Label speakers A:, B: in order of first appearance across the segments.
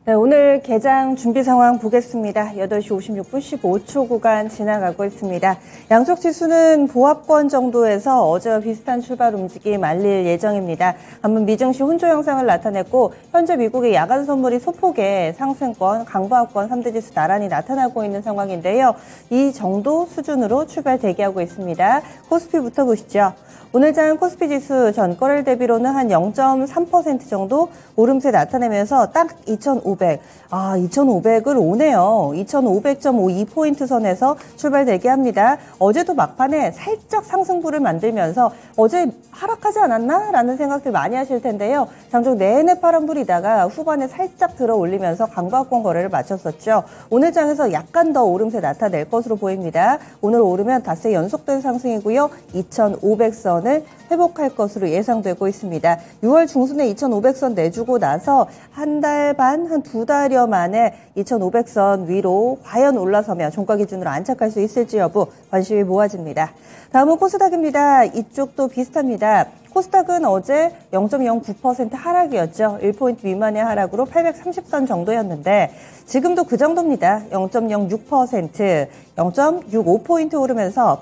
A: 네, 오늘 개장 준비 상황 보겠습니다. 8시 56분 15초 구간 지나가고 있습니다. 양쪽 지수는 보합권 정도에서 어제와 비슷한 출발 움직임 알릴 예정입니다. 한번 미증시 혼조 형상을 나타냈고 현재 미국의 야간 선물이 소폭의 상승권, 강보합권 3대 지수 나란히 나타나고 있는 상황인데요. 이 정도 수준으로 출발 대기하고 있습니다. 코스피부터 보시죠. 오늘 장 코스피 지수 전거래일 대비로는 한 0.3% 정도 오름세 나타내면서 딱 2,500. 2,500을 오네요. 2,500.52포인트 선에서 출발 대기합니다. 어제도 막판에 살짝 상승부를 만들면서 어제 하락하지 않았나? 라는 생각들 많이 하실 텐데요. 장중 내내 파란불이다가 후반에 살짝 들어 올리면서 강보합권 거래를 마쳤었죠. 오늘 장에서 약간 더 오름세 나타낼 것으로 보입니다. 오늘 오르면 닷새 연속된 상승이고요. 2,500선을 회복할 것으로 예상되고 있습니다. 6월 중순에 2,500선 내주고 나서 한 달 반, 한 두 달여 만에 2,500선 위로 과연 올라서며 종가 기준으로 안착할 수 있을지 여부 관심이 모아집니다. 다음은 코스닥입니다. 이쪽도 비슷합니다. 코스닥은 어제 0.09% 하락이었죠. 1포인트 미만의 하락으로 830선 정도였는데 지금도 그 정도입니다. 0.06%, 0.65포인트 오르면서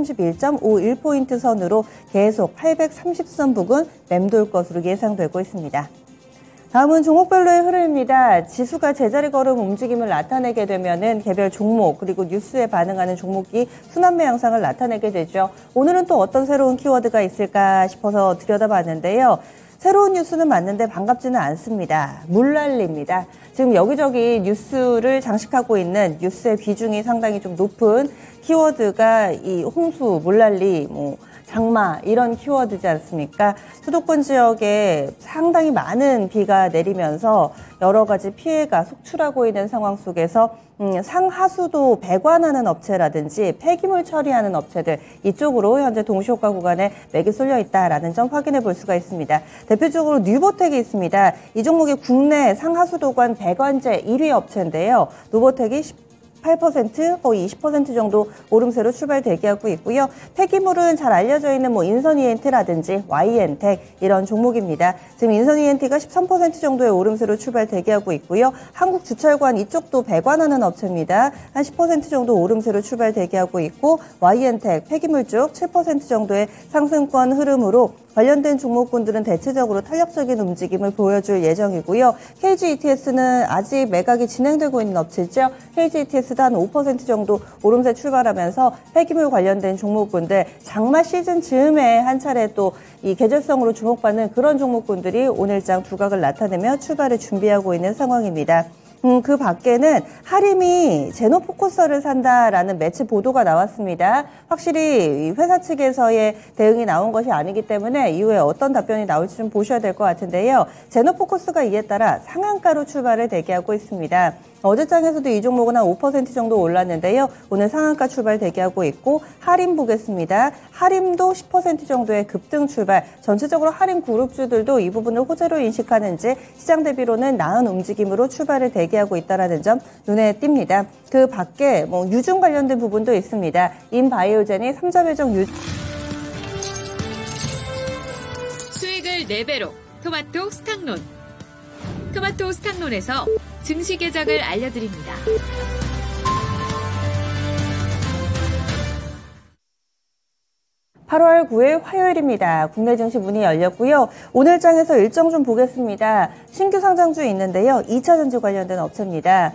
A: 831.51포인트 선으로 계속 830선 부근 맴돌 것으로 예상되고 있습니다. 다음은 종목별로의 흐름입니다. 지수가 제자리 걸음 움직임을 나타내게 되면은 개별 종목 그리고 뉴스에 반응하는 종목이 순환매 양상을 나타내게 되죠. 오늘은 또 어떤 새로운 키워드가 있을까 싶어서 들여다봤는데요. 새로운 뉴스는 맞는데 반갑지는 않습니다. 물난리입니다. 지금 여기저기 뉴스를 장식하고 있는 뉴스의 비중이 상당히 좀 높은 키워드가 이 홍수, 물난리, 장마 이런 키워드지 않습니까? 수도권 지역에 상당히 많은 비가 내리면서 여러 가지 피해가 속출하고 있는 상황 속에서 상하수도 배관하는 업체라든지 폐기물 처리하는 업체들 이쪽으로 현재 동시효과 구간에 맥이 쏠려 있다라는 점 확인해 볼 수가 있습니다. 대표적으로 뉴보텍이 있습니다. 이 종목이 국내 상하수도관 배관제 1위 업체인데요. 뉴보텍이 8%, 거의 20% 정도 오름세로 출발 대기하고 있고요. 폐기물은 잘 알려져 있는 인선 ENT라든지 YN텍 이런 종목입니다. 지금 인선 ENT가 13% 정도의 오름세로 출발 대기하고 있고요. 한국주철관 이쪽도 배관하는 업체입니다. 한 10% 정도 오름세로 출발 대기하고 있고 YN텍 폐기물 쪽 7% 정도의 상승권 흐름으로 관련된 종목군들은 대체적으로 탄력적인 움직임을 보여줄 예정이고요. KGETS는 아직 매각이 진행되고 있는 업체죠. KGETS도 한 5% 정도 오름세 출발하면서 폐기물 관련된 종목군들 장마 시즌 즈음에 한 차례 또 이 계절성으로 주목받는 그런 종목군들이 오늘장 두각을 나타내며 출발을 준비하고 있는 상황입니다. 그 밖에는 하림이 제노포커스를 산다라는 매체 보도가 나왔습니다. 확실히 회사 측에서의 대응이 나온 것이 아니기 때문에 이후에 어떤 답변이 나올지 좀 보셔야 될 것 같은데요. 제노포커스가 이에 따라 상한가로 출발을 대기하고 있습니다. 어제장에서도 이 종목은 한 5% 정도 올랐는데요. 오늘 상한가 출발 대기하고 있고 하림 보겠습니다. 하림도 10% 정도의 급등 출발. 전체적으로 하림 그룹주들도 이 부분을 호재로 인식하는지 시장 대비로는 나은 움직임으로 출발을 대기하고 있다는 점 눈에 띕니다. 그 밖에 유증 관련된 부분도 있습니다. 인바이오젠이 3자 배정
B: 수익을 4배로 토마토 스탁론. 토마토 스탁론에서 증시 계작을 알려드립니다.
A: (8월 9일) 화요일입니다. 국내 증시 문이 열렸고요. 오늘 장에서 일정 좀 보겠습니다. 신규 상장주 있는데요. 2차전지 관련된 업체입니다.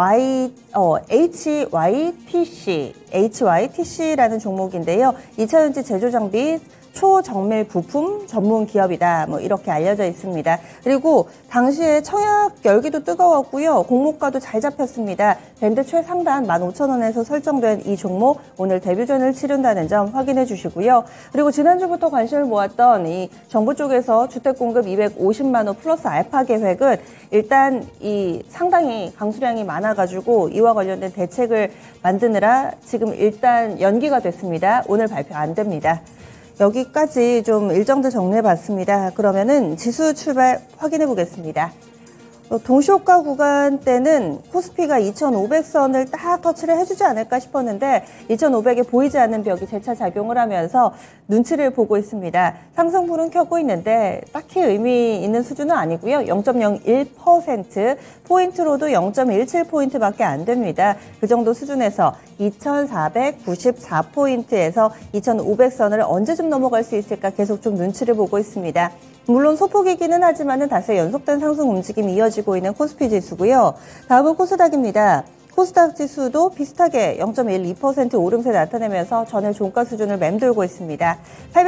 A: HYTC라는 종목인데요. 2차전지 제조장비 초정밀 부품 전문 기업이다. 이렇게 알려져 있습니다. 그리고 당시에 청약 열기도 뜨거웠고요. 공모가도 잘 잡혔습니다. 밴드 최상단 15,000원에서 설정된 이 종목 오늘 데뷔전을 치른다는 점 확인해 주시고요. 그리고 지난주부터 관심을 모았던 이 정부 쪽에서 주택 공급 250만 호 플러스 알파 계획은 일단 이 상당히 강수량이 많아가지고 이와 관련된 대책을 만드느라 지금 일단 연기가 됐습니다. 오늘 발표 안 됩니다. 여기까지 좀 일정들 정리해봤습니다. 그러면은 지수 출발 확인해 보겠습니다. 동시호가 구간 때는 코스피가 2,500선을 딱 터치를 해주지 않을까 싶었는데 2,500에 보이지 않는 벽이 재차 작용을 하면서 눈치를 보고 있습니다. 상승불은 켜고 있는데 딱히 의미 있는 수준은 아니고요. 0.01% 포인트로도 0.17포인트밖에 안 됩니다. 그 정도 수준에서 2,494포인트에서 2,500선을 언제쯤 넘어갈 수 있을까 계속 좀 눈치를 보고 있습니다. 물론 소폭이기는 하지만은 다소 연속된 상승 움직임이 이어지고 있는 코스피 지수고요. 다음은 코스닥입니다. 코스닥 지수도 비슷하게 0.12% 오름세 나타내면서 전일 종가 수준을 맴돌고 있습니다.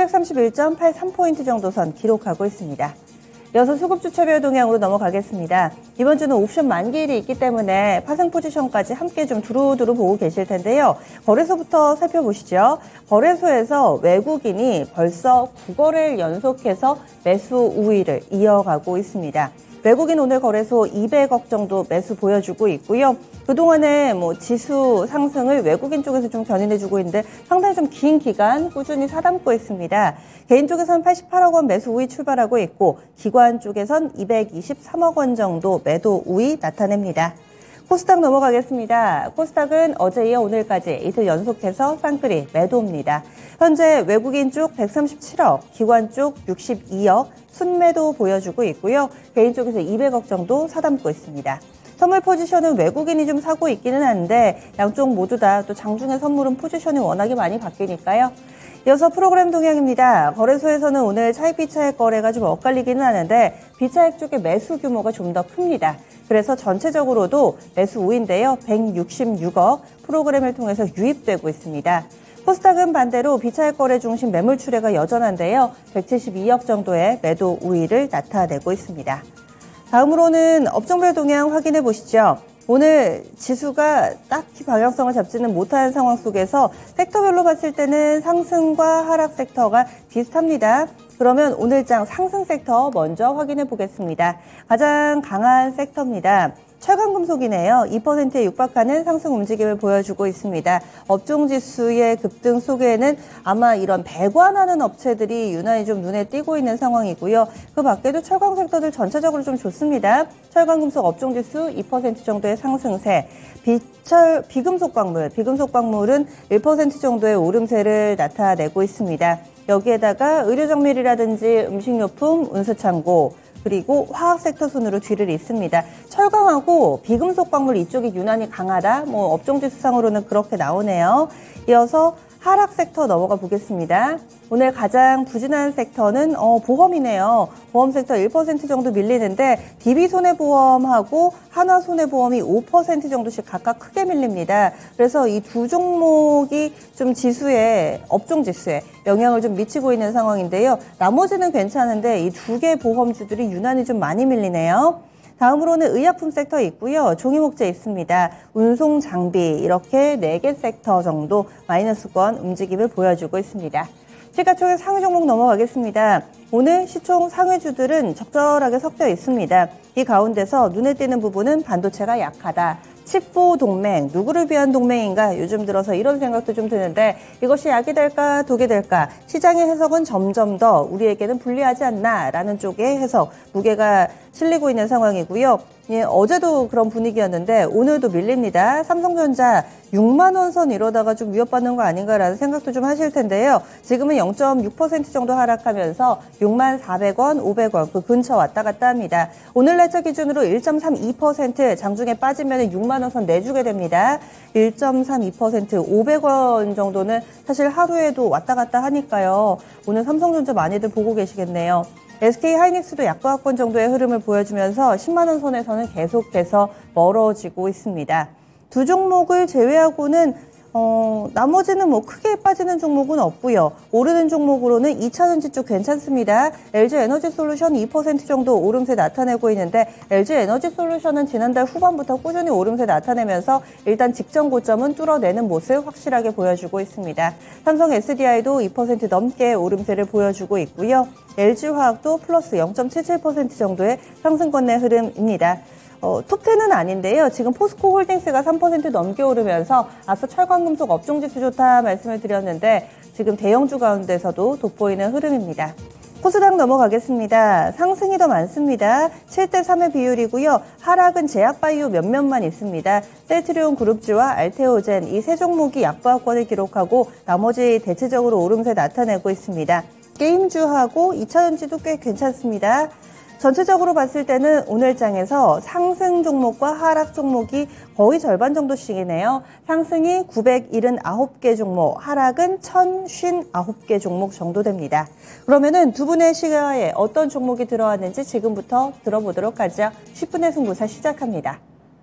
A: 831.83포인트 정도 선 기록하고 있습니다. 이어서 수급주차별 동향으로 넘어가겠습니다. 이번 주는 옵션 만기일이 있기 때문에 파생 포지션까지 함께 좀 두루두루 보고 계실 텐데요. 거래소부터 살펴보시죠. 거래소에서 외국인이 벌써 9거래일 연속해서 매수 우위를 이어가고 있습니다. 외국인 오늘 거래소 200억 정도 매수 보여주고 있고요. 그동안에 지수 상승을 외국인 쪽에서 좀 견인해주고 있는데 상당히 좀 긴 기간 꾸준히 사담고 있습니다. 개인 쪽에서는 88억 원 매수 우위 출발하고 있고 기관 쪽에선 223억 원 정도 매도 우위 나타냅니다. 코스닥 넘어가겠습니다. 코스닥은 어제 이어 오늘까지 이틀 연속해서 쌍끌이 매도입니다. 현재 외국인 쪽 137억, 기관 쪽 62억 순매도 보여주고 있고요. 개인 쪽에서 200억 정도 사담고 있습니다. 선물 포지션은 외국인이 좀 사고 있기는 한데 양쪽 모두 다 또 장중에 선물은 포지션이 워낙에 많이 바뀌니까요. 이어서 프로그램 동향입니다. 거래소에서는 오늘 차익 비차익 거래가 좀 엇갈리기는 하는데 비차익 쪽의 매수 규모가 좀 더 큽니다. 그래서 전체적으로도 매수 우인데요. 166억 프로그램을 통해서 유입되고 있습니다. 코스닥은 반대로 비차익 거래 중심 매물 출회가 여전한데요. 172억 정도의 매도 우위를 나타내고 있습니다. 다음으로는 업종별 동향 확인해 보시죠. 오늘 지수가 딱히 방향성을 잡지는 못한 상황 속에서 섹터별로 봤을 때는 상승과 하락 섹터가 비슷합니다. 그러면 오늘장 상승 섹터 먼저 확인해 보겠습니다. 가장 강한 섹터입니다. 철강금속이네요. 2%에 육박하는 상승 움직임을 보여주고 있습니다. 업종지수의 급등 속에는 아마 이런 배관하는 업체들이 유난히 좀 눈에 띄고 있는 상황이고요. 그 밖에도 철강 섹터들 전체적으로 좀 좋습니다. 철강금속 업종지수 2% 정도의 상승세, 비금속 광물은 1% 정도의 오름세를 나타내고 있습니다. 여기에다가 의료정밀이라든지 음식료품, 운수창고, 그리고 화학 섹터 순으로 뒤를 잇습니다. 철강하고 비금속 광물 이쪽이 유난히 강하다. 업종지수상으로는 그렇게 나오네요. 이어서 하락 섹터 넘어가 보겠습니다. 오늘 가장 부진한 섹터는 보험이네요. 보험 섹터 1% 정도 밀리는데 DB손해보험하고 한화손해보험이 5% 정도씩 각각 크게 밀립니다. 그래서 이 두 종목이 좀 업종지수에 영향을 좀 미치고 있는 상황인데요. 나머지는 괜찮은데 이 두 개 보험주들이 유난히 좀 많이 밀리네요. 다음으로는 의약품 섹터 있고요. 종이목재 있습니다. 운송 장비 이렇게 4개 섹터 정도 마이너스권 움직임을 보여주고 있습니다. 시가총액 상위 종목 넘어가겠습니다. 오늘 시총 상위주들은 적절하게 섞여 있습니다. 이 가운데서 눈에 띄는 부분은 반도체가 약하다. 칩4 동맹, 누구를 위한 동맹인가? 요즘 들어서 이런 생각도 좀 드는데 이것이 약이 될까 독이 될까? 시장의 해석은 점점 더 우리에게는 불리하지 않나? 라는 쪽의 해석, 무게가 실리고 있는 상황이고요. 어제도 그런 분위기였는데 오늘도 밀립니다. 삼성전자 6만 원 선 이러다가 좀 위협받는 거 아닌가라는 생각도 좀 하실 텐데요. 지금은 0.6% 정도 하락하면서 6만 400원, 500원 그 근처 왔다 갔다 합니다. 오늘 날짜 기준으로 1.32% 장중에 빠지면 6만 원 선 내주게 됩니다. 1.32% 500원 정도는 사실 하루에도 왔다 갔다 하니까요. 오늘 삼성전자 많이들 보고 계시겠네요. SK하이닉스도 약과학권 정도의 흐름을 보여주면서 10만 원 선에서는 계속해서 멀어지고 있습니다. 두 종목을 제외하고는 나머지는 크게 빠지는 종목은 없고요. 오르는 종목으로는 2차전지 쪽 괜찮습니다. LG에너지솔루션 2% 정도 오름세 나타내고 있는데 LG에너지솔루션은 지난달 후반부터 꾸준히 오름세 나타내면서 일단 직전 고점은 뚫어내는 모습 확실하게 보여주고 있습니다. 삼성 SDI도 2% 넘게 오름세를 보여주고 있고요. LG화학도 플러스 0.77% 정도의 상승권 내 흐름입니다. 톱10은 아닌데요. 지금 포스코홀딩스가 3% 넘게 오르면서 앞서 철강금속 업종지수 좋다 말씀을 드렸는데 지금 대형주 가운데서도 돋보이는 흐름입니다. 코스닥 넘어가겠습니다. 상승이 더 많습니다. 7대3의 비율이고요. 하락은 제약바이오 몇몇만 있습니다. 셀트리온 그룹주와 알테오젠 이 세 종목이 약보합권을 기록하고 나머지 대체적으로 오름세 나타내고 있습니다. 게임주하고 2차전지도 꽤 괜찮습니다. 전체적으로 봤을 때는 오늘장에서 상승 종목과 하락 종목이 거의 절반 정도씩이네요. 상승이 979개 종목, 하락은 1059개 종목 정도 됩니다. 그러면은 두 분의 시가에 어떤 종목이 들어왔는지 지금부터 들어보도록 하죠. 10분의 승부사 시작합니다.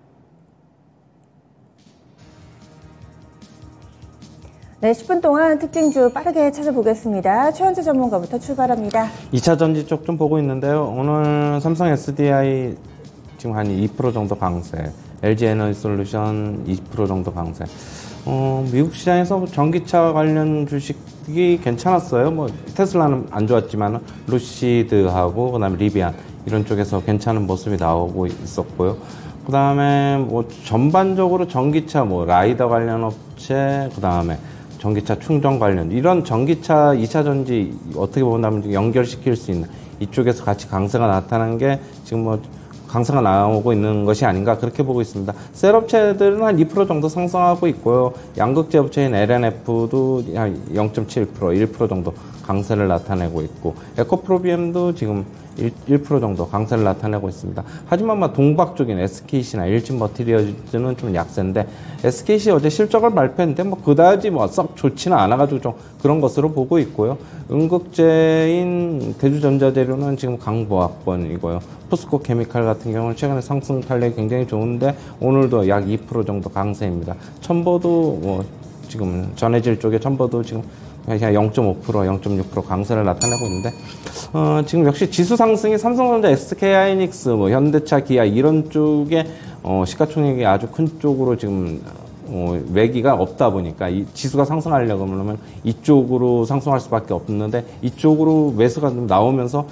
A: 네, 10분 동안 특징주 빠르게 찾아보겠습니다. 최현재 전문가부터 출발합니다.
C: 2차 전지 쪽 좀 보고 있는데요. 오늘 삼성 SDI 지금 한 2% 정도 강세, LG 에너지 솔루션 20% 정도 강세. 미국 시장에서 전기차 관련 주식이 괜찮았어요. 뭐 테슬라는 안 좋았지만 루시드하고 그다음에 리비안 이런 쪽에서 괜찮은 모습이 나오고 있었고요. 그다음에 뭐 전반적으로 전기차 뭐 라이더 관련 업체 그다음에 전기차 충전 관련 이런 전기차 2차 전지 어떻게 보면 연결시킬 수 있는 이쪽에서 같이 강세가 나타난 게 지금 뭐 강세가 나오고 있는 것이 아닌가 그렇게 보고 있습니다. 셀 업체들은 한 2% 정도 상승하고 있고요. 양극재 업체인 LNF도 한 0.7%, 1% 정도 강세를 나타내고 있고 에코프로비엠도 지금 1% 정도 강세를 나타내고 있습니다. 하지만 동박 쪽인 SKC나 일진 머티리얼즈는 좀 약세인데 SKC 어제 실적을 발표했는데 그다지 썩 좋지는 않아가지고 좀 그런 것으로 보고 있고요. 음극재인 대주전자재료는 지금 강보합권이고요. 포스코 케미칼 같은 경우는 최근에 상승 탄력이 굉장히 좋은데 오늘도 약 2% 정도 강세입니다. 첨보도 지금 전해질 쪽에 첨보도 지금 0.5%, 0.6% 강세를 나타내고 있는데 지금 역시 지수 상승이 삼성전자, SK하이닉스, 현대차, 기아 이런 쪽에 시가총액이 아주 큰 쪽으로 지금 매기가 없다 보니까 이 지수가 상승하려고 하면 이쪽으로 상승할 수밖에 없는데 이쪽으로 매수가 좀 나오면서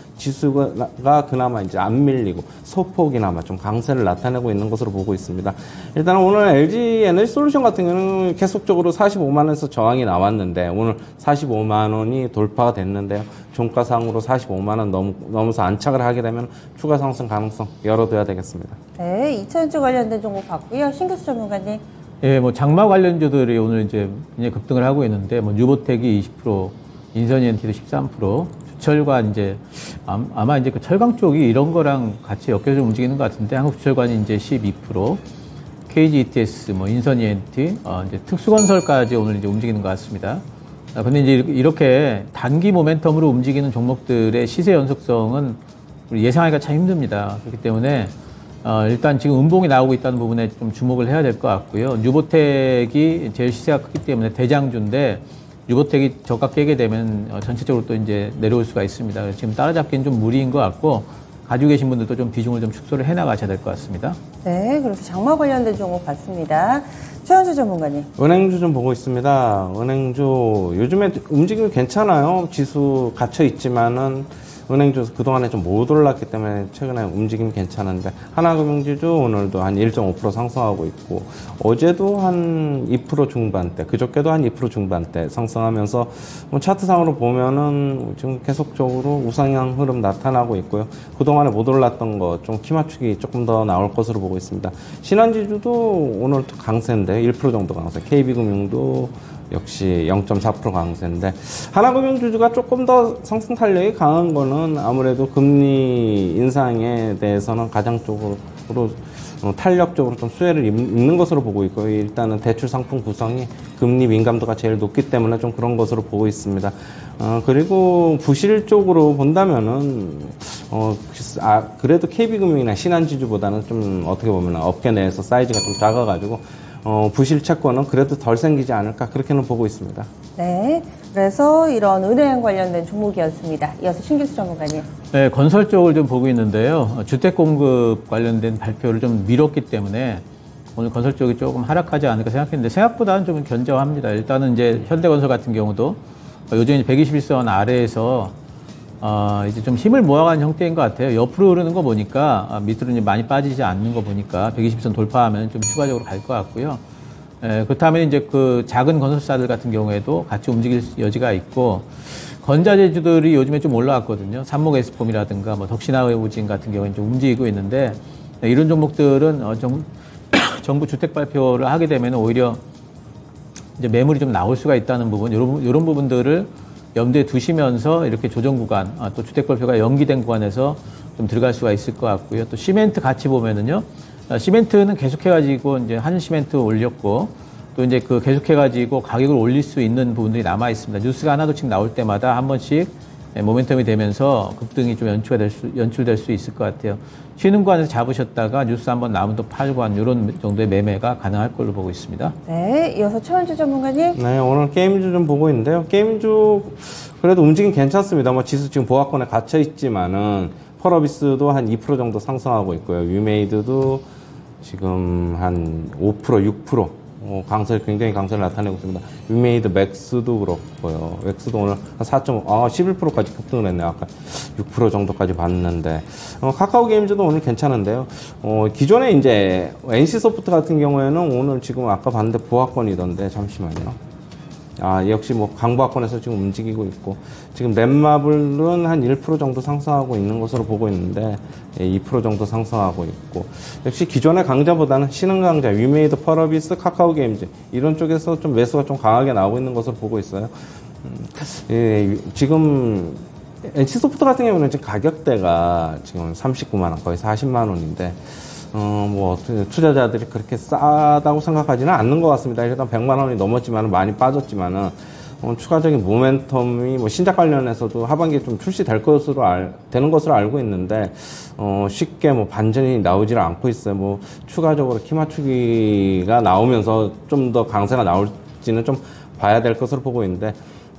C: 지수가 그나마 이제 안 밀리고 소폭이나마 좀 강세를 나타내고 있는 것으로 보고 있습니다. 일단 오늘 LG 에너지 솔루션 같은 경우는 계속적으로 45만 원에서 저항이 나왔는데 오늘 45만 원이 돌파가 됐는데요. 종가상으로 45만 원 넘어서 안착을 하게 되면 추가 상승 가능성 열어둬야 되겠습니다.
A: 네, 2차전지 관련된 종목 봤고요. 신교수 전문가님.
D: 예, 장마 관련주들이 오늘 이제 굉장히 급등을 하고 있는데, 뉴보텍이 20%, 인선이엔티도 13%, 주철관 이제, 아마 이제 그 철강 쪽이 이런 거랑 같이 엮여서 움직이는 것 같은데, 한국주철관이 이제 12%, KGETS, 인선이엔티, 이제 특수건설까지 오늘 이제 움직이는 것 같습니다. 근데 이제 이렇게 단기 모멘텀으로 움직이는 종목들의 시세 연속성은 예상하기가 참 힘듭니다. 그렇기 때문에, 일단 지금 음봉이 나오고 있다는 부분에 좀 주목을 해야 될 것 같고요. 뉴보텍이 제일 시세가 크기 때문에 대장주인데 뉴보텍이 저가 깨게 되면 전체적으로 또 이제 내려올 수가 있습니다. 그래서 지금 따라잡기는 좀 무리인 것 같고 가지고 계신 분들도 좀 비중을 좀 축소를 해 나가셔야 될 것 같습니다.
A: 네, 그래서 장마 관련된 종목 봤습니다. 최현주 전문가님.
C: 은행주 좀 보고 있습니다. 은행주 요즘에 움직임이 괜찮아요. 지수 갇혀 있지만은 은행주 그동안에 좀 못 올랐기 때문에 최근에 움직임이 괜찮은데 하나금융지주 오늘도 한 1.5% 상승하고 있고 어제도 한 2% 중반대 그저께도 한 2% 중반대 상승하면서 차트상으로 보면은 지금 계속적으로 우상향 흐름 나타나고 있고요. 그동안에 못 올랐던 거 좀 키 맞추기 조금 더 나올 것으로 보고 있습니다. 신한지주도 오늘 강세인데 1% 정도 강세, KB금융도 역시 0.4% 강세인데 하나금융주주가 조금 더 상승 탄력이 강한 거는 아무래도 금리 인상에 대해서는 가장적으로 탄력적으로 좀 수혜를 입는 것으로 보고 있고요. 일단은 대출 상품 구성이 금리 민감도가 제일 높기 때문에 좀 그런 것으로 보고 있습니다. 그리고 부실 쪽으로 본다면은 그래도 KB금융이나 신한지주보다는 좀 어떻게 보면 업계 내에서 사이즈가 좀 작아가지고 부실 채권은 그래도 덜 생기지 않을까 그렇게는 보고 있습니다.
A: 네, 그래서 이런 은행 관련된 종목이었습니다. 이어서 신규수 전문가님.
D: 네, 건설 쪽을 좀 보고 있는데요. 주택 공급 관련된 발표를 좀 미뤘기 때문에 오늘 건설 쪽이 조금 하락하지 않을까 생각했는데 생각보다는 좀 견저합니다. 일단은 이제 현대건설 같은 경우도 요즘 121선 아래에서 이제 좀 힘을 모아가는 형태인 것 같아요. 옆으로 흐르는 거 보니까 밑으로 이제 많이 빠지지 않는 거 보니까 120선 돌파하면 좀 추가적으로 갈 것 같고요. 그렇다면 이제 그 작은 건설사들 같은 경우에도 같이 움직일 여지가 있고, 건자재주들이 요즘에 좀 올라왔거든요. 삼목 에스폼이라든가 뭐 덕신아우진 같은 경우에는 좀 움직이고 있는데, 이런 종목들은 정부 주택 발표를 하게 되면 오히려 이제 매물이 좀 나올 수가 있다는 부분, 이런 부분들을 염두에 두시면서 이렇게 조정 구간, 또 주택 발표가 연기된 구간에서 좀 들어갈 수가 있을 것 같고요. 또 시멘트 같이 보면은요, 시멘트는 계속해가지고 이제 한 시멘트 올렸고, 또 이제 그 계속해가지고 가격을 올릴 수 있는 부분들이 남아 있습니다. 뉴스가 하나둘씩 나올 때마다 한 번씩 모멘텀이 되면서 급등이 좀 연출될 수 있을 것 같아요. 쉬는 구간에서 잡으셨다가 뉴스 한번 나오면 또 팔고 한 이런 정도의 매매가 가능할 걸로 보고 있습니다.
A: 네, 이어서 최원주 전문가님.
C: 네, 오늘 게임주 좀 보고 있는데요. 게임주 그래도 움직임 괜찮습니다. 뭐 지수 지금 보합권에 갇혀 있지만은 펄어비스도 한 2% 정도 상승하고 있고요. 위메이드도 지금 한 5%, 6% 굉장히 강세를 나타내고 있습니다. 위메이드 맥스도 그렇고요. 맥스도 오늘 한 11%까지 급등을 했네요. 아까 6% 정도까지 봤는데. 카카오 게임즈도 오늘 괜찮은데요. 기존에 이제 NC소프트 같은 경우에는 오늘 지금 아까 봤는데 보합권이던데, 잠시만요. 역시 뭐 강보합권에서 지금 움직이고 있고, 지금 넷마블은 한 1% 정도 상승하고 있는 것으로 보고 있는데, 2% 정도 상승하고 있고, 역시 기존의 강자보다는 신흥 강자, 위메이드, 펄어비스, 카카오 게임즈 이런 쪽에서 좀 매수가 좀 강하게 나오고 있는 것으로 보고 있어요. 지금 NC소프트 같은 경우는 지금 가격대가 지금 39만 원, 거의 40만 원인데, 투자자들이 그렇게 싸다고 생각하지는 않는 것 같습니다. 일단 100만 원이 넘었지만 많이 빠졌지만은, 추가적인 모멘텀이 뭐 신작 관련해서도 하반기에 좀 출시될 되는 것으로 알고 있는데, 쉽게 뭐 반전이 나오지를 않고 있어요. 뭐 추가적으로 키 맞추기가 나오면서 좀 더 강세가 나올지는 좀 봐야 될 것으로 보고 있는데,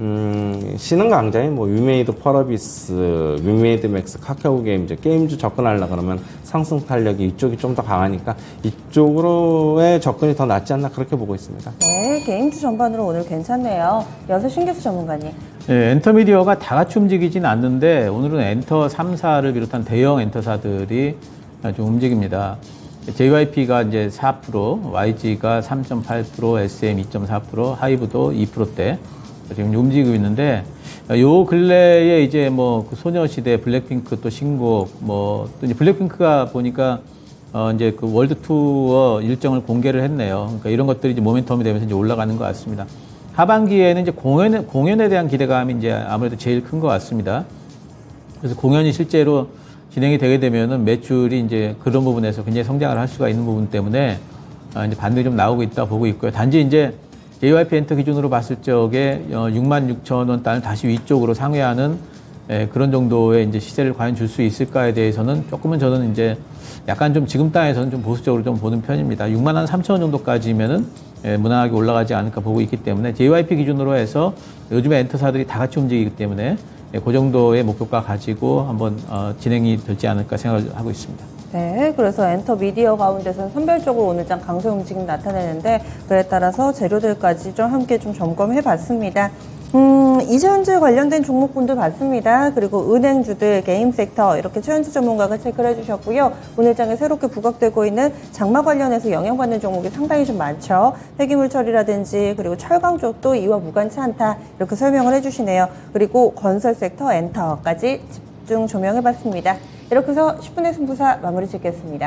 C: 신흥 강자인 뭐 위메이드, 펄어비스, 위메이드 맥스, 카카오 게임즈, 게임즈 접근하려 그러면 상승 탄력이 이쪽이 좀 더 강하니까 이쪽으로의 접근이 더 낫지 않나 그렇게 보고 있습니다.
A: 네, 게임주 전반으로 오늘 괜찮네요. 여기서 신교수 전문가님.
D: 네, 엔터미디어가 다 같이 움직이진 않는데 오늘은 엔터 3사를 비롯한 대형 엔터사들이 좀 움직입니다. JYP가 이제 4%, YG가 3.8%, SM 2.4%, 하이브도 2%대 지금 움직이고 있는데, 요 근래에 이제 뭐 그 소녀시대, 블랙핑크 또 신곡, 또 이제 블랙핑크가 보니까 이제 그 월드 투어 일정을 공개를 했네요. 그러니까 이런 것들이 이제 모멘텀이 되면서 이제 올라가는 것 같습니다. 하반기에는 이제 공연에 대한 기대감이 이제 아무래도 제일 큰 것 같습니다. 그래서 공연이 실제로 진행이 되게 되면은 매출이 이제 그런 부분에서 굉장히 성장을 할 수가 있는 부분 때문에 이제 반등이 좀 나오고 있다 보고 있고요. 단지 이제 JYP 엔터 기준으로 봤을 적에 66,000원 단을 다시 위쪽으로 상회하는 그런 정도의 이제 시세를 과연 줄 수 있을까에 대해서는 조금은 저는 이제 약간 좀 지금 땅에서는 좀 보수적으로 좀 보는 편입니다. 63,000원 정도까지면은 무난하게 올라가지 않을까 보고 있기 때문에 JYP 기준으로 해서 요즘에 엔터사들이 다 같이 움직이기 때문에 그 정도의 목표가 가지고 한번 진행이 되지 않을까 생각을 하고 있습니다.
A: 네, 그래서 엔터 미디어 가운데서는 선별적으로 오늘 장 강세 움직임 나타내는데, 그에 따라서 재료들까지 좀 함께 좀 점검해 봤습니다. 이재훈주 관련된 종목군도 봤습니다. 그리고 은행주들, 게임 섹터 이렇게 최현주 전문가가 체크를 해주셨고요. 오늘 장에 새롭게 부각되고 있는 장마 관련해서 영향받는 종목이 상당히 좀 많죠. 폐기물 처리라든지 그리고 철강 쪽도 이와 무관치 않다 이렇게 설명을 해주시네요. 그리고 건설 섹터, 엔터까지 집중 조명해봤습니다. 이렇게 해서 10분의 승부사 마무리 짓겠습니다.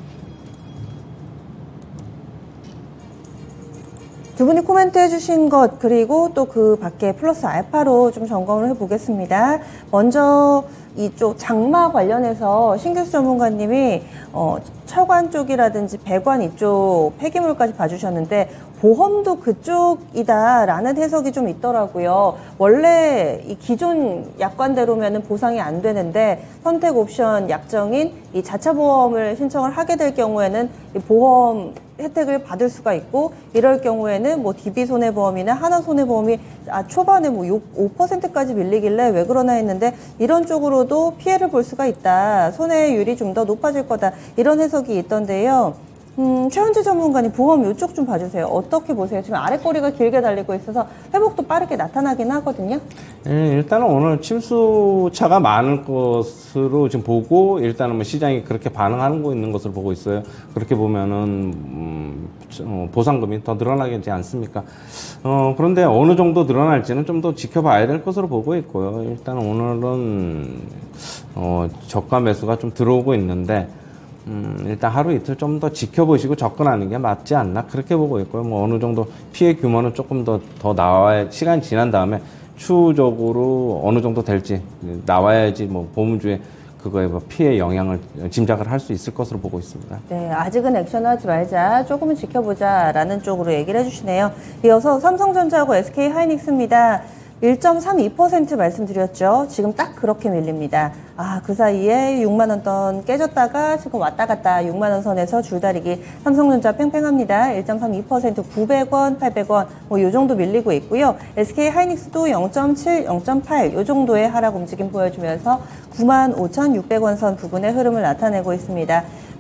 A: 두 분이 코멘트 해주신 것, 그리고 또 그 밖에 플러스 알파로 좀 점검을 해보겠습니다. 먼저 이쪽 장마 관련해서 신규수 전문가님이 철관 쪽이라든지 배관 이쪽 폐기물까지 봐주셨는데, 보험도 그쪽이다라는 해석이 좀 있더라고요. 원래 이 기존 약관대로면은 보상이 안 되는데, 선택 옵션 약정인 이 자차 보험을 신청을 하게 될 경우에는 이 보험 혜택을 받을 수가 있고, 이럴 경우에는 뭐 DB 손해보험이나 하나 손해보험이 초반에 뭐 5%까지 밀리길래 왜 그러나 했는데, 이런 쪽으로도 피해를 볼 수가 있다. 손해율이 좀 더 높아질 거다. 이런 해석이 있던데요. 최현지 전문가님 보험 이쪽 좀 봐주세요. 어떻게 보세요? 지금 아래 꼬리가 길게 달리고 있어서 회복도 빠르게 나타나긴 하거든요.
C: 일단은 오늘 침수차가 많을 것으로 지금 보고 일단은 뭐 시장이 그렇게 반응하는 거 있는 것으로 보고 있어요. 그렇게 보면은 보상금이 더 늘어나겠지 않습니까? 그런데 어느 정도 늘어날지는 좀 더 지켜봐야 될 것으로 보고 있고요. 일단 오늘은 저가 매수가 좀 들어오고 있는데. 일단 하루 이틀 좀 더 지켜보시고 접근하는 게 맞지 않나 그렇게 보고 있고요. 뭐 어느 정도 피해 규모는 조금 더 나와야 시간이 지난 다음에 추후적으로 어느 정도 될지 나와야지 뭐 보험주에 그거에 뭐 피해 영향을 짐작을 할 수 있을 것으로 보고 있습니다.
A: 네, 아직은 액션하지 말자, 조금은 지켜보자라는 쪽으로 얘기를 해주시네요. 이어서 삼성전자하고 SK하이닉스입니다. 1.32% 말씀드렸죠. 지금 딱 그렇게 밀립니다. 그 사이에 6만원 선 깨졌다가 지금 왔다 갔다 6만원 선에서 줄다리기 삼성전자 팽팽합니다. 1.32% 900원, 800원 뭐 요 정도 밀리고 있고요. SK하이닉스도 0.7, 0.8 요 정도의 하락 움직임 보여주면서 95,600원 선 부근의 흐름을 나타내고 있습니다.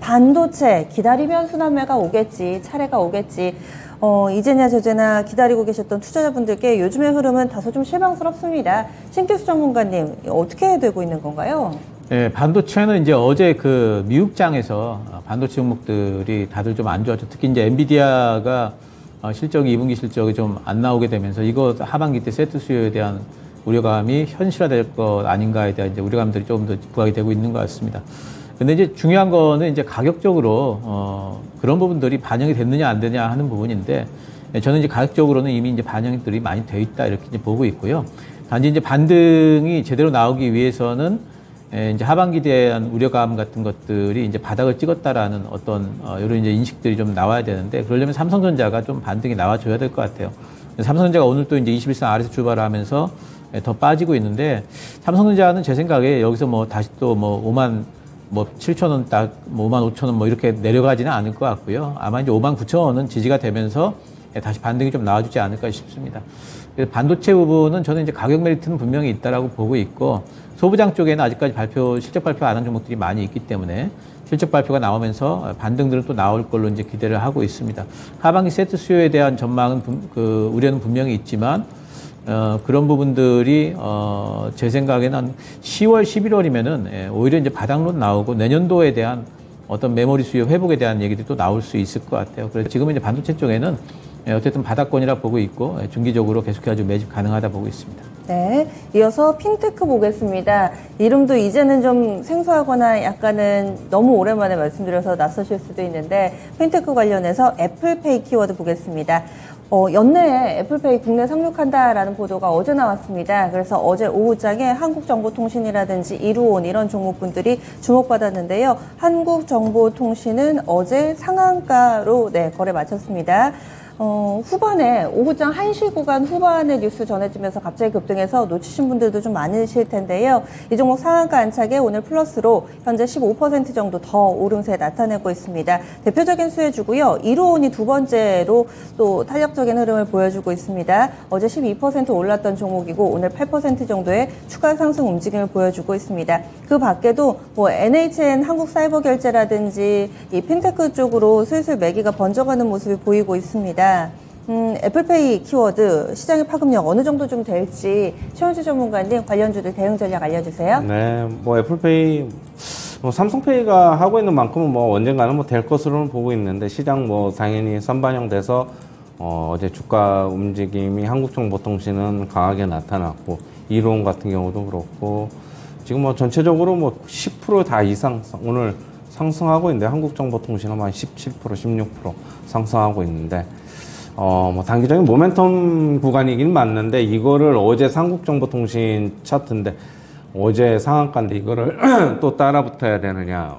A: 반도체 기다리면 순환매가 오겠지, 차례가 오겠지. 이제냐 저제나 기다리고 계셨던 투자자분들께 요즘의 흐름은 다소 좀 실망스럽습니다. 신기수 전문가님, 어떻게 되고 있는 건가요?
D: 네, 반도체는 이제 어제 그 미국장에서 반도체 종목들이 다들 좀 안 좋았죠. 특히 이제 엔비디아가 실적이 2분기 실적이 좀 안 나오게 되면서 이거 하반기 때 세트 수요에 대한 우려감이 현실화될 것 아닌가에 대한 이제 우려감들이 조금 더 부각이 되고 있는 것 같습니다. 근데 이제 중요한 거는 이제 가격적으로 그런 부분들이 반영이 됐느냐 안 되느냐 하는 부분인데 저는 이제 가격적으로는 이미 이제 반영들이 많이 되어 있다 이렇게 이제 보고 있고요. 단지 이제 반등이 제대로 나오기 위해서는 이제 하반기에 대한 우려감 같은 것들이 이제 바닥을 찍었다라는 어떤 이런 이제 인식들이 좀 나와야 되는데 그러려면 삼성전자가 좀 반등이 나와줘야 될 것 같아요. 삼성전자가 오늘 또 이제 21선 아래에서 출발하면서 더 빠지고 있는데 삼성전자는 제 생각에 여기서 뭐 다시 또 뭐 5만 7,000원 딱, 5만 5천원 뭐 이렇게 내려가지는 않을 것 같고요. 아마 이제 5만 9천원은 지지가 되면서 다시 반등이 좀 나와주지 않을까 싶습니다. 그래서 반도체 부분은 저는 이제 가격 메리트는 분명히 있다라고 보고 있고, 소부장 쪽에는 아직까지 실적 발표 안 한 종목들이 많이 있기 때문에 실적 발표가 나오면서 반등들은 또 나올 걸로 이제 기대를 하고 있습니다. 하반기 세트 수요에 대한 전망은, 우려는 분명히 있지만, 그런 부분들이, 제 생각에는 한 10월, 11월이면은, 오히려 이제 바닥론 나오고 내년도에 대한 어떤 메모리 수요 회복에 대한 얘기들이 또 나올 수 있을 것 같아요. 그래서 지금은 이제 반도체 쪽에는 어쨌든 바닥권이라 보고 있고, 중기적으로 계속해서 매집 가능하다 보고 있습니다.
A: 네. 이어서 핀테크 보겠습니다. 이름도 이제는 좀 생소하거나 약간은 너무 오랜만에 말씀드려서 낯서실 수도 있는데, 핀테크 관련해서 애플페이 키워드 보겠습니다. 연내에 애플페이 국내 상륙한다라는 보도가 어제 나왔습니다. 그래서 어제 오후장에 한국정보통신이라든지 이루온 이런 종목분들이 주목받았는데요. 한국정보통신은 어제 상한가로 거래 마쳤습니다. 후반에 오후장 1시 구간 후반에 뉴스 전해지면서 갑자기 급등해서 놓치신 분들도 좀 많으실 텐데요. 이 종목 상한가 안착에 오늘 플러스로 현재 15% 정도 더 오름세 나타내고 있습니다. 대표적인 수혜주고요. 이루온이 두 번째로 또 탄력적인 흐름을 보여주고 있습니다. 어제 12% 올랐던 종목이고 오늘 8% 정도의 추가 상승 움직임을 보여주고 있습니다. 그 밖에도 뭐 NHN 한국사이버결제라든지 이 핀테크 쪽으로 슬슬 매기가 번져가는 모습이 보이고 있습니다. 애플페이 키워드 시장의 파급력 어느 정도 좀 될지 최원주 전문가님 관련주들 대응 전략 알려주세요.
C: 네, 뭐 애플페이, 삼성페이가 하고 있는 만큼은 뭐 언젠가는 뭐 될 것으로는 보고 있는데 시장 뭐 당연히 선반영돼서 어제 주가 움직임이 한국정보통신은 강하게 나타났고 이로운 같은 경우도 그렇고 지금 뭐 전체적으로 뭐 10% 다 이상 오늘 상승하고 있는데 한국정보통신은 한 17%, 16% 상승하고 있는데 뭐 단기적인 모멘텀 구간이긴 맞는데 이거를 어제 한국정보통신 차트인데 어제 상한가인데 이거를 또 따라 붙어야 되느냐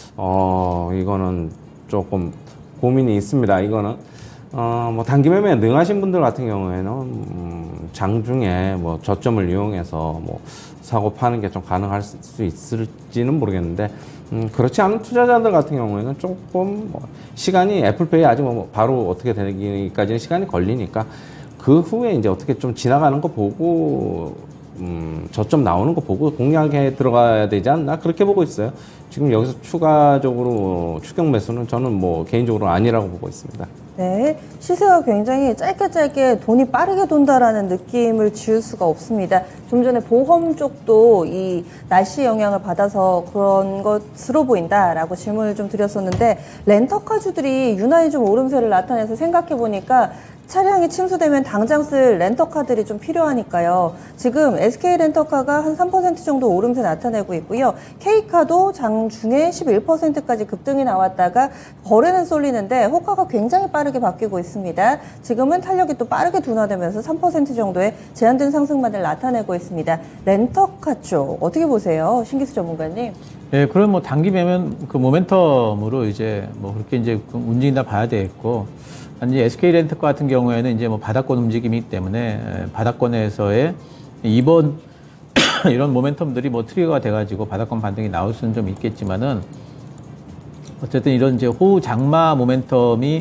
C: 이거는 조금 고민이 있습니다. 이거는 뭐 단기 매매에 능하신 분들 같은 경우에는 장중에 뭐 저점을 이용해서 뭐 사고 파는 게 좀 가능할 수 있을지는 모르겠는데 그렇지 않은 투자자들 같은 경우에는 조금 뭐 시간이 애플페이 아직 뭐 바로 어떻게 되기까지는 시간이 걸리니까 그 후에 이제 어떻게 좀 지나가는 거 보고 저점 나오는 거 보고 공략에 들어가야 되지 않나 그렇게 보고 있어요. 지금 여기서 추가적으로 추격 매수는 저는 뭐 개인적으로 아니라고 보고 있습니다.
A: 네, 시세가 굉장히 짧게 돈이 빠르게 돈다라는 느낌을 지울 수가 없습니다. 좀 전에 보험 쪽도 이 날씨 영향을 받아서 그런 것으로 보인다라고 질문을 좀 드렸었는데 렌터카주들이 유난히 좀 오름세를 나타내서 생각해보니까 차량이 침수되면 당장 쓸 렌터카들이 좀 필요하니까요. 지금 SK 렌터카가 한 3% 정도 오름세 나타내고 있고요. K카도 장중에 11%까지 급등이 나왔다가 거래는 쏠리는데 호가가 굉장히 빠르게 바뀌고 있습니다. 지금은 탄력이 또 빠르게 둔화되면서 3% 정도의 제한된 상승만을 나타내고 있습니다. 렌터카 쪽 어떻게 보세요? 신기수 전문가님.
D: 네, 그럼 뭐 단기 매면 그 모멘텀으로 이제 뭐 그렇게 이제 움직인다 봐야 되겠고, 이제 SK 렌터카 같은 경우에는 이제 뭐 바닥권 움직임이기 때문에 바닥권에서의 이번 이런 모멘텀들이 뭐 트리거가 돼가지고 바닥권 반등이 나올 수는 좀 있겠지만은 어쨌든 이런 이제 호우 장마 모멘텀이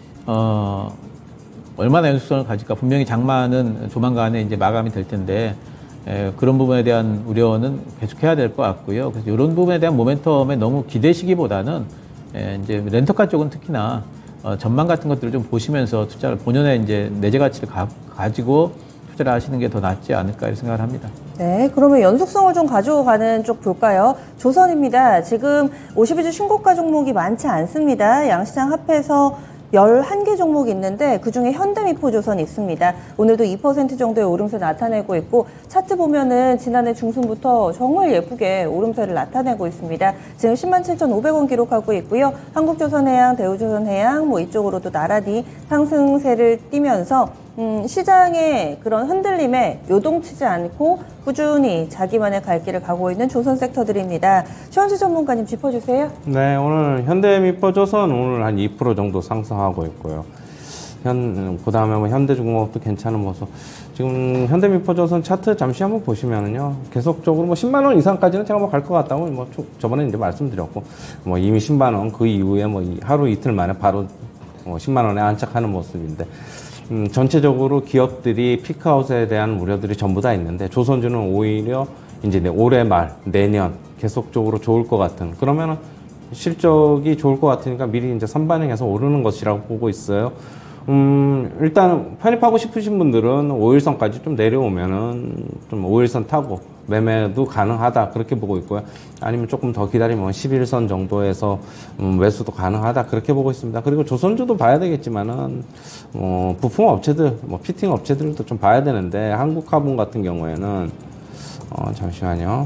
D: 얼마나 연속성을 가질까. 분명히 장마는 조만간에 이제 마감이 될 텐데 그런 부분에 대한 우려는 계속해야 될 것 같고요. 그래서 이런 부분에 대한 모멘텀에 너무 기대시기보다는 이제 렌터카 쪽은 특히나 전망 같은 것들을 좀 보시면서 투자를 본연의 이제 내재 가치를 가지고 투자를 하시는 게 더 낫지 않을까 이렇게 생각을 합니다.
A: 네, 그러면 연속성을 좀 가지고 가는 쪽 볼까요? 조선입니다. 지금 52주 신고가 종목이 많지 않습니다. 양시장 합해서 11개 종목이 있는데 그중에 현대미포조선이 있습니다. 오늘도 2% 정도의 오름세 나타내고 있고 차트 보면은 지난해 중순부터 정말 예쁘게 오름세를 나타내고 있습니다. 지금 107,500원 기록하고 있고요. 한국조선해양, 대우조선해양 뭐 이쪽으로도 나란히 상승세를 띠면서 시장의 그런 흔들림에 요동치지 않고 꾸준히 자기만의 갈 길을 가고 있는 조선 섹터들입니다. 최원주 전문가님 짚어주세요.
C: 네, 오늘 현대미포조선 오늘 한 2% 정도 상승하고 있고요. 그 다음에 뭐 현대중공업도 괜찮은 모습. 지금 현대미포조선 차트 잠시 한번 보시면은요, 계속적으로 뭐 10만원 이상까지는 제가 뭐 갈 것 같다고 뭐 저번에 이제 말씀드렸고, 뭐 이미 10만원 그 이후에 뭐 하루 이틀 만에 바로 10만원에 안착하는 모습인데, 전체적으로 기업들이 피크아웃에 대한 우려들이 전부 다 있는데 조선주는 오히려 이제 올해 말 내년 계속적으로 좋을 것 같은, 그러면은 실적이 좋을 것 같으니까 미리 이제 선반영해서 오르는 것이라고 보고 있어요. 일단 편입하고 싶으신 분들은 5일선까지 좀 내려오면은 좀 5일선 타고 매매도 가능하다 그렇게 보고 있고요. 아니면 조금 더 기다리면 11선 정도에서 매수도 가능하다 그렇게 보고 있습니다. 그리고 조선주도 봐야 되겠지만은 부품 업체들, 피팅 업체들도 좀 봐야 되는데 한국화분 같은 경우에는 잠시만요.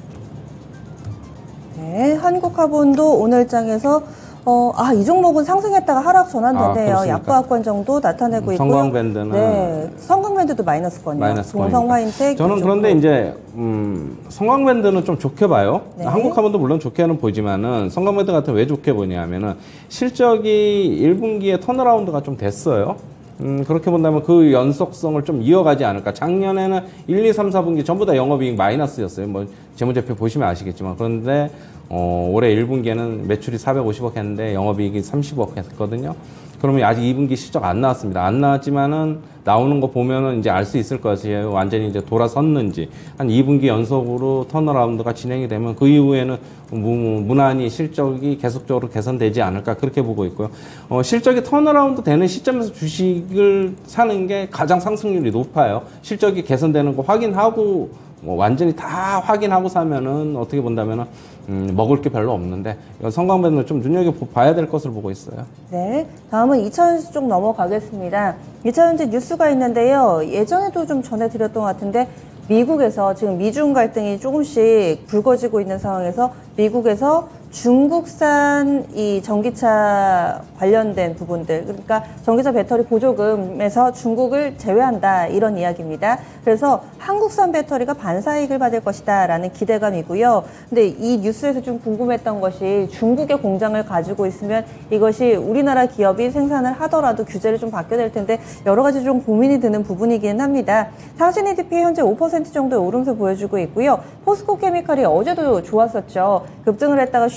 A: 네, 한국화분도 오늘 장에서 이 종목은 상승했다가 하락 전환되네요. 약보합권 정도 나타내고 있고요.
C: 성광밴드는
A: 네, 성광밴드도 마이너스권이요.
C: 마이너스권이니까.
A: 동성화인텍
C: 저는 그런데 이제 성광밴드는 좀 좋게 봐요.
A: 네.
C: 한국화분도 물론 좋게는 보지만은 성광밴드 같은 왜 좋게 보냐면은 실적이 1분기에 턴어라운드가 좀 됐어요. 그렇게 본다면 그 연속성을 좀 이어가지 않을까. 작년에는 1, 2, 3, 4분기 전부 다 영업이익 마이너스였어요. 뭐 재무제표 보시면 아시겠지만. 그런데 올해 1분기에는 매출이 450억 했는데 영업이익이 30억 했거든요. 그러면 아직 2분기 실적 안 나왔습니다. 안 나왔지만은 나오는 거 보면은 이제 알 수 있을 것이에요. 완전히 이제 돌아섰는지. 한 2분기 연속으로 턴어라운드가 진행이 되면 그 이후에는 무난히 실적이 계속적으로 개선되지 않을까 그렇게 보고 있고요. 실적이 턴어라운드 되는 시점에서 주식을 사는 게 가장 상승률이 높아요. 실적이 개선되는 거 확인하고 완전히 다 확인하고 사면은 어떻게 본다면은 먹을 게 별로 없는데 이건 성광밴드는 좀 눈여겨봐야 될 것으로 보고 있어요.
A: 네, 다음은 2차전지 쪽 넘어가겠습니다. 2차전지 뉴스가 있는데요. 예전에도 좀 전해드렸던 것 같은데 미국에서 지금 미중 갈등이 조금씩 불거지고 있는 상황에서 미국에서 중국산 이 전기차 관련된 부분들, 그러니까 전기차 배터리 보조금에서 중국을 제외한다 이런 이야기입니다. 그래서 한국산 배터리가 반사이익을 받을 것이다라는 기대감이고요. 근데 이 뉴스에서 좀 궁금했던 것이 중국의 공장을 가지고 있으면 이것이 우리나라 기업이 생산을 하더라도 규제를 좀 받게 될 텐데 여러 가지 좀 고민이 드는 부분이기는 합니다. 상신 EDP 현재 5% 정도의 오름세 보여주고 있고요. 포스코 케미칼이 어제도 좋았었죠. 급등을 했다가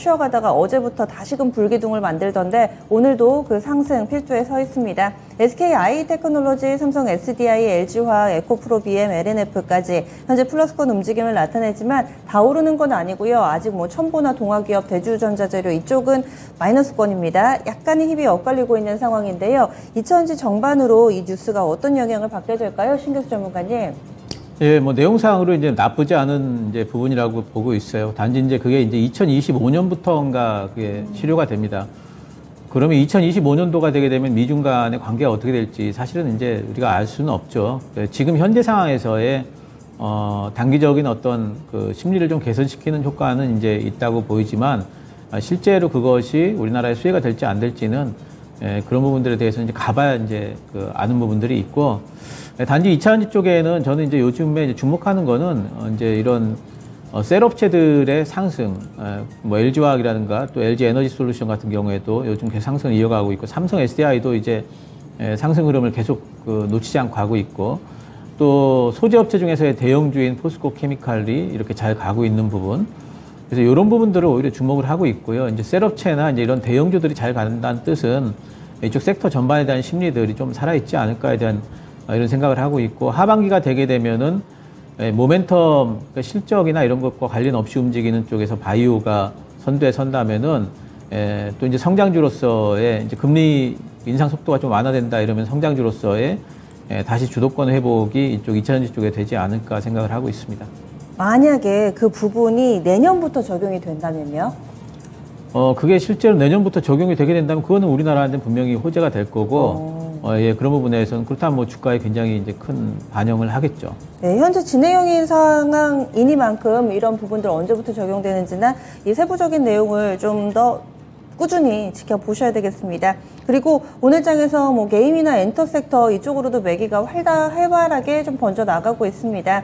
A: 쉬어가다가 어제부터 다시금 불기둥을 만들던데 오늘도 그 상승 필두에 서 있습니다. SKI 테크놀로지, 삼성 SDI, LG화학, 에코프로, BM, LNF까지 현재 플러스권 움직임을 나타내지만 다 오르는 건 아니고요. 아직 뭐 첨보나 동화기업, 대주전자재료 이쪽은 마이너스권입니다. 약간의 힘이 엇갈리고 있는 상황인데요. 2000지 정반으로 이 뉴스가 어떤 영향을 받게 될까요? 신교수 전문가님.
D: 예, 뭐 내용상으로 이제 나쁘지 않은 이제 부분이라고 보고 있어요. 단지 이제 그게 이제 2025년부터인가 그게 치료가 됩니다. 그러면 2025년도가 되게 되면 미중 간의 관계가 어떻게 될지 사실은 이제 우리가 알 수는 없죠. 지금 현재 상황에서의 단기적인 어떤 그 심리를 좀 개선시키는 효과는 이제 있다고 보이지만 실제로 그것이 우리나라의 수혜가 될지 안 될지는 그런 부분들에 대해서 이제 가봐야 이제 그 아는 부분들이 있고, 단지 2차전지 쪽에는 저는 이제 요즘에 이제 주목하는 거는 이제 이런 셀 업체들의 상승, 뭐 LG화학이라든가 또 LG 에너지 솔루션 같은 경우에도 요즘 계속 상승을 이어가고 있고, 삼성 SDI도 이제 상승 흐름을 계속 그 놓치지 않고 가고 있고, 또 소재 업체 중에서의 대형주인 포스코 케미칼이 이렇게 잘 가고 있는 부분. 그래서 이런 부분들을 오히려 주목을 하고 있고요. 이제 셀 업체나 이제 이런 대형주들이 잘 간다는 뜻은 이쪽 섹터 전반에 대한 심리들이 좀 살아있지 않을까에 대한 이런 생각을 하고 있고, 하반기가 되게 되면은 모멘텀, 그러니까 실적이나 이런 것과 관련 없이 움직이는 쪽에서 바이오가 선두에 선다면은 또 이제 성장주로서의 이제 금리 인상 속도가 좀 완화된다 이러면 성장주로서의 다시 주도권 회복이 이쪽 2차전지 쪽에 되지 않을까 생각을 하고 있습니다.
A: 만약에 그 부분이 내년부터 적용이 된다면요?
D: 그게 실제로 내년부터 적용이 되게 된다면 그거는 우리나라한테는 분명히 호재가 될 거고, 예, 그런 부분에서는 그렇다면 뭐 주가에 굉장히 이제 큰 반영을 하겠죠.
A: 네, 현재 진행형인 상황이니만큼 이런 부분들 언제부터 적용되는지나 이 세부적인 내용을 좀 더 꾸준히 지켜보셔야 되겠습니다. 그리고 오늘 장에서 뭐 게임이나 엔터 섹터 이쪽으로도 매기가 활발하게 좀 번져 나가고 있습니다.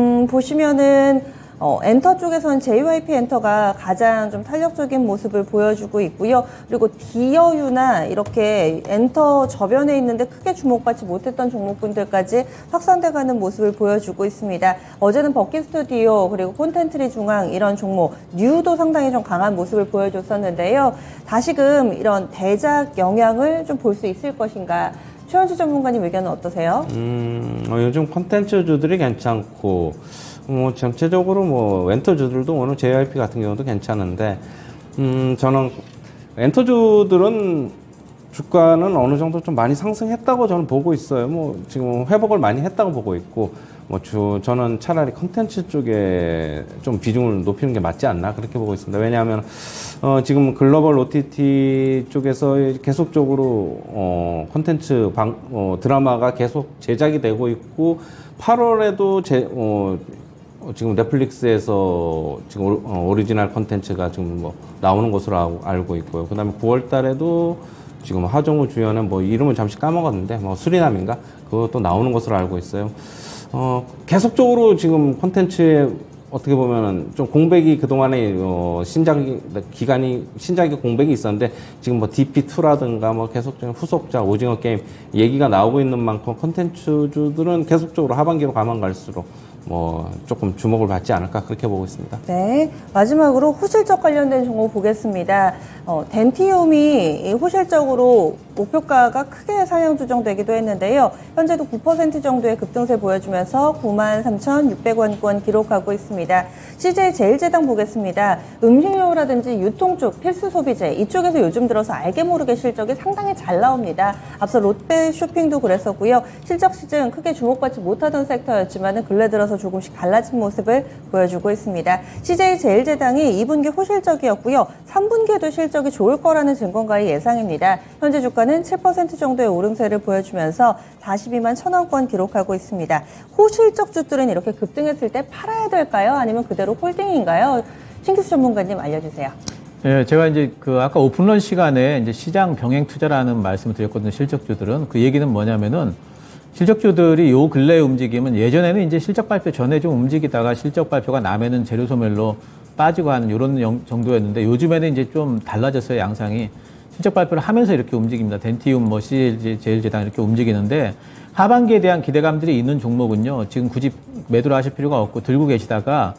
A: 보시면은 엔터 쪽에서는 JYP 엔터가 가장 좀 탄력적인 모습을 보여주고 있고요. 그리고 디어유나 이렇게 엔터 저변에 있는데 크게 주목받지 못했던 종목군들까지 확산돼가는 모습을 보여주고 있습니다. 어제는 버킷 스튜디오 그리고 콘텐츠리 중앙 이런 종목, 뉴도 상당히 좀 강한 모습을 보여줬었는데요. 다시금 이런 대작 영향을 좀 볼 수 있을 것인가? 최원주 전문가님 의견은 어떠세요?
C: 요즘 콘텐츠주들이 괜찮고, 전체적으로 뭐 엔터주들도 오늘 JYP 같은 경우도 괜찮은데, 저는 엔터주들은 주가는 어느 정도 좀 많이 상승했다고 저는 보고 있어요. 뭐 지금 회복을 많이 했다고 보고 있고, 저는 차라리 콘텐츠 쪽에 좀 비중을 높이는 게 맞지 않나 그렇게 보고 있습니다. 왜냐하면 지금 글로벌 OTT 쪽에서 계속적으로 콘텐츠 드라마가 계속 제작이 되고 있고, 8월에도 지금 넷플릭스에서 지금 오리지널 콘텐츠가 지금 뭐 나오는 것으로 알고 있고요. 그다음에 9월 달에도 지금 하정우 주연의 뭐 이름을 잠시 까먹었는데 뭐 수리남인가 그것도 나오는 것으로 알고 있어요. 계속적으로 지금 콘텐츠에 어떻게 보면은 좀 공백이 그동안에 신작이 공백이 있었는데, 지금 뭐 DP2라든가 뭐 계속적인 후속작, 오징어 게임 얘기가 나오고 있는 만큼 콘텐츠주들은 계속적으로 하반기로 가면 갈수록 뭐 조금 주목을 받지 않을까 그렇게 보고 있습니다.
A: 네, 마지막으로 호실적 관련된 종목 보겠습니다. 덴티움이 호실적으로 목표가가 크게 상향 조정되기도 했는데요. 현재도 9% 정도의 급등세 보여주면서 93,600원권 기록하고 있습니다. CJ 제일제당 보겠습니다. 음식료라든지 유통 쪽 필수 소비재 이쪽에서 요즘 들어서 알게 모르게 실적이 상당히 잘 나옵니다. 앞서 롯데 쇼핑도 그랬었고요. 실적 시즌 크게 주목받지 못하던 섹터였지만 근래 들어서 조금씩 달라진 모습을 보여주고 있습니다. CJ 제일제당이 2분기 호실적이었고요. 3분기에도 실적이 좋을 거라는 증권가의 예상입니다. 현재 주가는 7% 정도의 오름세를 보여주면서 42만 1,000원권 기록하고 있습니다. 호실적 주들은 이렇게 급등했을 때 팔아야 될까요? 아니면 그대로 홀딩인가요? 신규수 전문가님 알려주세요.
D: 예, 제가 이제 아까 오픈런 시간에 이제 시장 병행 투자라는 말씀을 드렸거든요. 실적주들은. 그 얘기는 뭐냐면은 실적주들이 요 근래의 움직임은 예전에는 이제 실적 발표 전에 좀 움직이다가 실적 발표가 나면은 재료 소멸로 빠지고 하는 이런 정도였는데, 요즘에는 이제 좀 달라졌어요, 양상이. 실적 발표를 하면서 이렇게 움직입니다. 덴티움, 뭐 CJ, 제일제당 이렇게 움직이는데, 하반기에 대한 기대감들이 있는 종목은요, 지금 굳이 매도를 하실 필요가 없고 들고 계시다가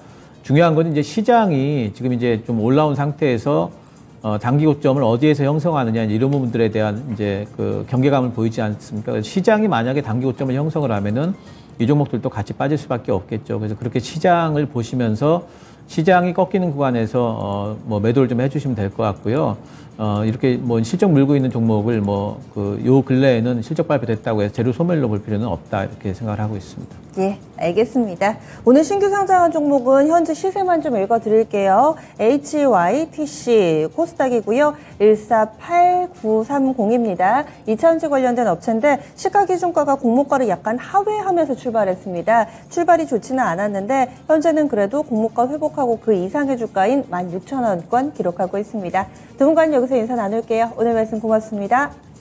D: 중요한 건 이제 시장이 지금 이제 좀 올라온 상태에서 단기 고점을 어디에서 형성하느냐 이런 부분들에 대한 이제 그 경계감을 보이지 않습니까? 그래서 시장이 만약에 단기 고점을 형성을 하면은 이 종목들도 같이 빠질 수밖에 없겠죠. 그래서 그렇게 시장을 보시면서 시장이 꺾이는 구간에서 뭐 매도를 좀 해주시면 될 것 같고요. 이렇게 뭐 실적 물고 있는 종목을 요 근래에는 실적 발표됐다고 해서 재료 소멸로 볼 필요는 없다 이렇게 생각을 하고 있습니다.
A: 예, 알겠습니다. 오늘 신규 상장한 종목은 현재 시세만 좀 읽어드릴게요. HYTC 코스닥이고요. 148930입니다. 2차전지 관련된 업체인데 시가기준가가 공모가를 약간 하회하면서 출발했습니다. 출발이 좋지는 않았는데 현재는 그래도 공모가 회복하고 그 이상의 주가인 16,000원권 기록하고 있습니다. 두 분과는 여기서 인사 나눌게요. 오늘 말씀 고맙습니다.